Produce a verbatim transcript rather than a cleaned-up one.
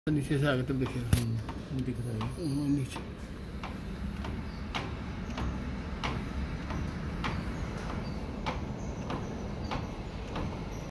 नीचे से आगे तक देखिए दिख रहा है नीचे